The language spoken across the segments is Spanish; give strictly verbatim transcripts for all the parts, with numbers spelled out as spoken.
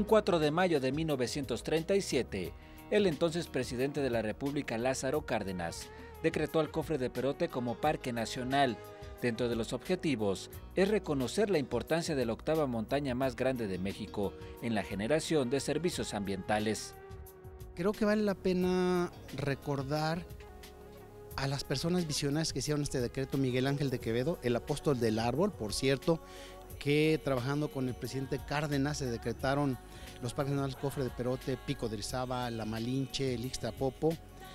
Un cuatro de mayo de mil novecientos treinta y siete, el entonces presidente de la República, Lázaro Cárdenas, decretó al Cofre de Perote como Parque Nacional. Dentro de los objetivos es reconocer la importancia de la octava montaña más grande de México en la generación de servicios ambientales. Creo que vale la pena recordar a las personas visionarias que hicieron este decreto. Miguel Ángel de Quevedo, el apóstol del árbol, por cierto, que trabajando con el presidente Cárdenas se decretaron los parques nacionales Cofre de Perote, Pico de Orizaba, La Malinche, el Ixtapopo.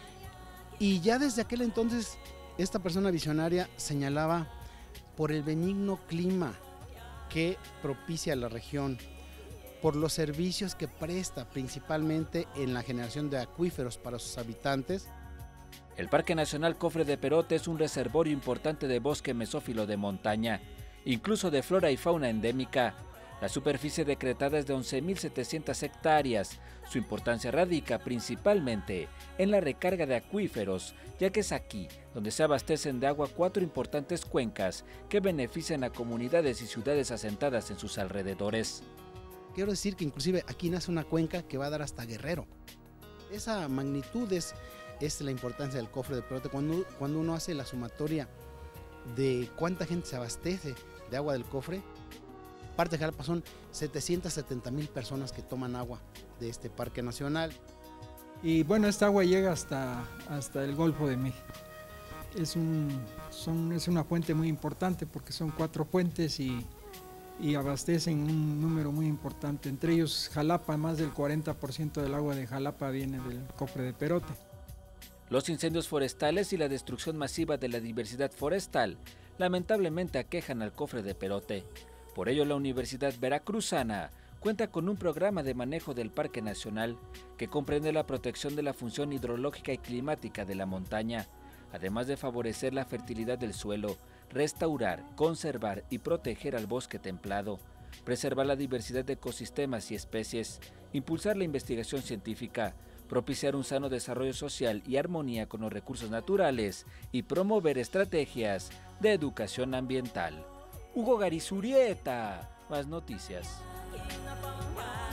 Y ya desde aquel entonces esta persona visionaria señalaba por el benigno clima que propicia la región, por los servicios que presta principalmente en la generación de acuíferos para sus habitantes. El Parque Nacional Cofre de Perote es un reservorio importante de bosque mesófilo de montaña, incluso de flora y fauna endémica. La superficie decretada es de once mil setecientas hectáreas. Su importancia radica principalmente en la recarga de acuíferos, ya que es aquí donde se abastecen de agua cuatro importantes cuencas que benefician a comunidades y ciudades asentadas en sus alrededores. Quiero decir que inclusive aquí nace una cuenca que va a dar hasta Guerrero. Esa magnitud es, es la importancia del Cofre de Perote. Cuando, cuando uno hace la sumatoria de cuánta gente se abastece de agua del cofre, parte de Jalapa son setecientas setenta mil personas que toman agua de este parque nacional. Y bueno, esta agua llega hasta, hasta el Golfo de México. Es, un, son, es una fuente muy importante porque son cuatro fuentes y, y abastecen un número muy importante. Entre ellos Jalapa, más del cuarenta por ciento del agua de Jalapa viene del Cofre de Perote. Los incendios forestales y la destrucción masiva de la diversidad forestal lamentablemente aquejan al Cofre de Perote. Por ello, la Universidad Veracruzana cuenta con un programa de manejo del Parque Nacional que comprende la protección de la función hidrológica y climática de la montaña, además de favorecer la fertilidad del suelo, restaurar, conservar y proteger al bosque templado, preservar la diversidad de ecosistemas y especies, impulsar la investigación científica, propiciar un sano desarrollo social y armonía con los recursos naturales y promover estrategias de educación ambiental. Hugo Garizurieta, más noticias.